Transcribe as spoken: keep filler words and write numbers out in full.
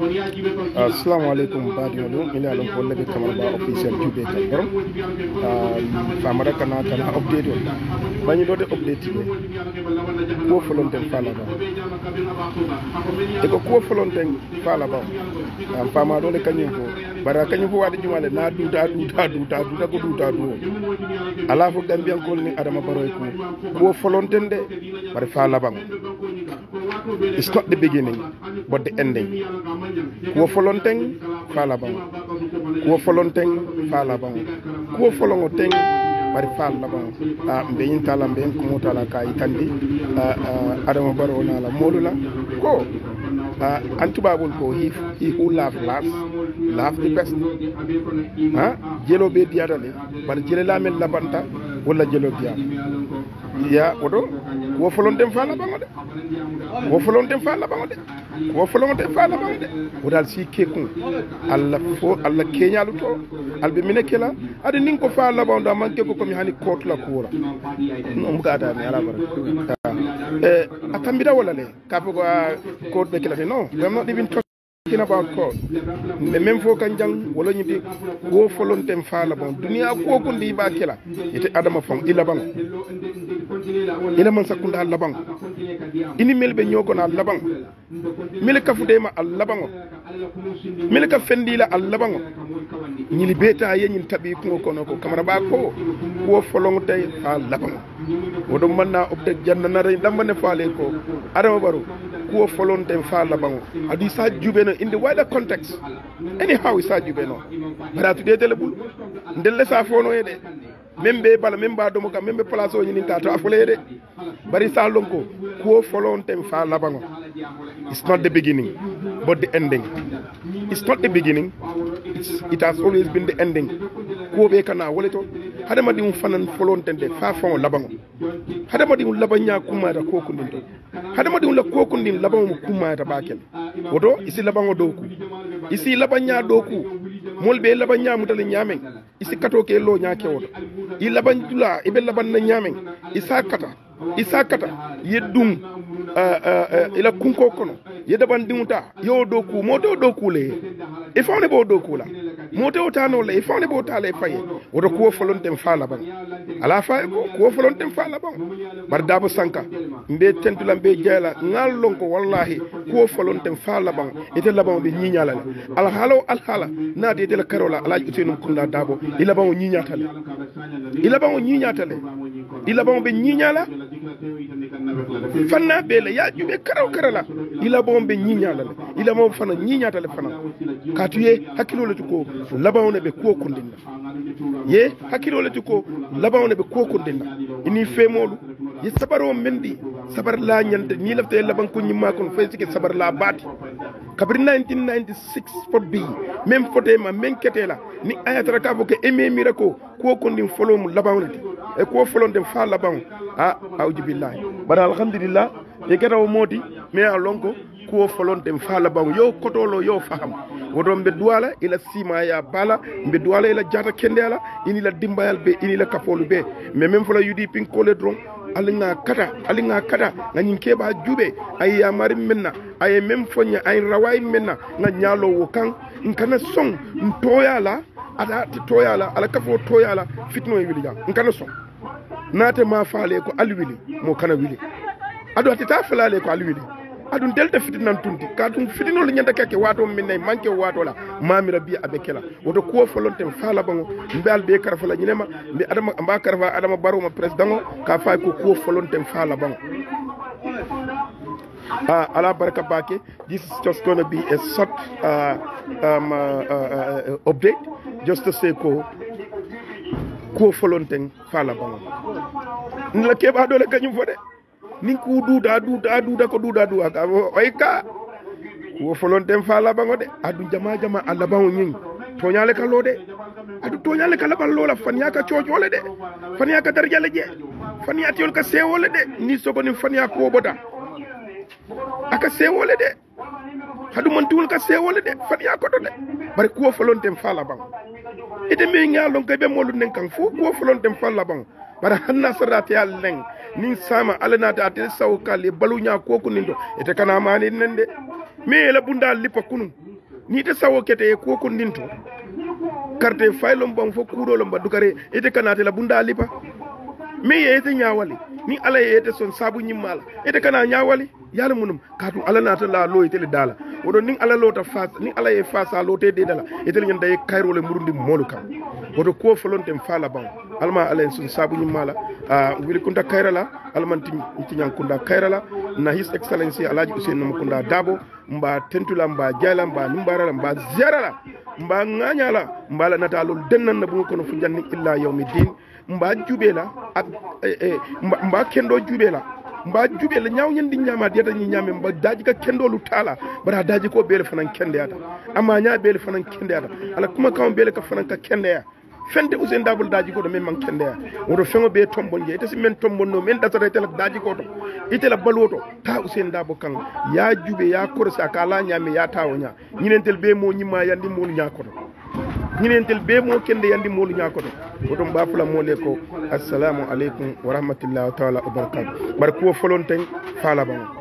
Assalamu alaikum badiolu ina lon ko lebe kamar ba official jube kan borom famara kana kana update on bani do de update ne ko folonten fala ba e ko ko folonten fala ba am fama do le kanyum ko bara kanyum fo wadi jumale na du da du da du da du da ko du da du ala fo gambian ko ni adama baroy ko ko folonten de bare fala ba. It's not the beginning but the ending. Kuo folonteng fala bang, kuo folonteng fala bang, kuo folongoteng bari fala bang. Ah, mbeyin tala mbeyin kumota la kai tandi. Ah, ah, Adama Barrow na la modula. Ko, ah, antubabul ko he he who laugh last, laugh the best. Ah, jelo be diadale, bari jele la mel labanta wala jelo diya. Ya, odo, kuo folonteng fala bang de. Kuo folonteng fala bang de. Kuo folonteng fala bang de. Odal si kekun alla fo alla kenyalu to albe minekela ade nin ko fa la bawda man ke ko komi hani court la kura no muka da ni ala bara eh atambida wala le ka ko court be kela no we am not even talking about court me même fo kan jang wala ñi bi wo folontem fa la bon dunia ko ko ndi ba kela ite adama fon ila bang ila man sakunda alla bang ini melbe ñoko na alla bang mele ka fudema alla bang mele ka fendila alla bang ñili beta ye ñin tabi ko kono ko kamara ba ko ko folong tay alla bang wodo manna obde janna na ray dambane faale ko adama baro ko folong tay fa alla bang adi sa jubeno in the wider context anyhow sa jubeno bara tu de telebul ndelle sa fono yede membe bala memba do mo ka membe place o ñini tato afule de bari sa lonko ko folong tay fa alla bang. It's not the beginning but the ending. It's not the beginning, it's, it has always been the ending. Ko be kana woleto hadama di fanan folontende fa fon labango hadama di labanya kuma da ko kundin to hadama di la ko kundin labango kuma da bakel wodo isi labango doku isi labanya doku molbe labanya mutale nyamen isi kato ke lo nyake wodo i laban dula ibe laban na nyamen isa kata isa kata yeddum uh, uh, uh, ila kunko kono yedaban dimuta yo doku moto doku le e fawne bo doku la moto tano le e fawne bo tale faye wodo ko folontem fala bang ala fa ko ko folontem fala bang bar dabo sanka mbe tentulam be jela ngal lonko wallahi ko folontem fala bang ite labang be nyinyala al halo al hala na de de karola ala utenum kunda dabo ila bang nyinyata le ila bang nyinyata le ila bang be nyinyala fanna be le ya jube karaw karala ila bang be nyinyala le ila mo fana nyinyata le fana katuye hakilo le ko labawne be ko kundinna ye hakilo le ko labawne be ko kundinna ini femolu ye sabaro mendi sabar la nyande ni lafte laban ko nyima kon fay sike sabar la bati kabri nineteen ninety-six pot bi même foté ma men ketela ni ayatra ka ko eme mirako ko kundin folom labawne e ko folon dem fa labaw ah awji billahi bara alhamdulillah e ketaw modi me a lonko ko folon dem fa labaw yo kotolo yo faham wodo mbe duwala ila sima ya bala mbe duwala ila jata kendela ini la dimbayal be ini la kapolu be mais même fola yudi pin kole dron alinga kata alinga kata ngani keba jube ay ya mari menna ay même fonya ay raway menna nga nyalo wo kan nkana song ntoyala ada toyala ala kafo toyala fitno e wili jam nkana song nate ma faale ko alwili mo kana wili ado atita faale ko alwili adun delta fitinan tunti ka dum fitino le nyanda kake wato minne manke wato la mamira bi abekela woto ko folontem fala bango mbal be karfa la nyinema mbi adama amba karfa adama baro ma president ka fay ko ko folontem fala bango uh, ala baraka bake. This is just going to be a short uh, um, uh, uh, uh, update just to say ko ko folontem fala bango nla keba dole kanyum fode nin ku duda duda duda ko duda duda ka oy ka ko folontem fala bango de adu jama jama alla bango nyin to nyale ka lode adu to nyale ka labal lola fan yaka ciojole de fan yaka darjale je fan yatiol ka sewole de ni sogo ni fan yaka obota aka sewole de hadu man tuul ka sewole de fan yaka to de bari ko folontem fala bango ite me ngalon kay be molu nen kan fu ko folontem fala bango bara hanna sarati allen nin sama alana ta te sawkale balunya ko kunindo ete kana mani nende me la bunda lipa kunu ni te sawo kete ko ko ndinto carte faylom bon fo kuurolom ba dukare ite kanate la bunda lipa me yete nyawali ni ala yete son sabu nyimmala ite kana nyawali yalla munum katu ala nata la lo ite le dala wodo ning ala lota fas ni ala e fasa lote de dala ite le nyanda e kayrole murundi molu kam wodo ko folontem fala ban alma ala son sabu nyimmala a wili kunda kayrala alman tinyan kunda kayrala na his excellency alaji Usain Kunda Dabo mba tentula mba jala mba nimbara mba ziarala mba nganyala mba la nata lol dennan na bu ko no fu janni illa yawmiddin mba jubela ak mba kendo jubela mba jubela nyaaw ñen di ñama diata ñi ñame mba daji ka kendo lu tala bara daji ko bele fanan kende ata amma nya bele fanan kende ata ala kuma kam bele ka fanan ka kende ya fende Usain Dabo daji ko do men man kende ya wodo fengo be tombon je ite si men tombon no men datare tel daji ko to ite la balwoto ta Usain Dabo kan ya jube ya korsa kala ñame ya tawo nya ñinentel be mo ñima yandi mo nya ko to ñinentel be mo kende yandi mo nya ko to wodo mbafula mo le ko assalamu alaikum wa rahmatullahi ta'ala wa barakatuh bar ko folon tan fala ba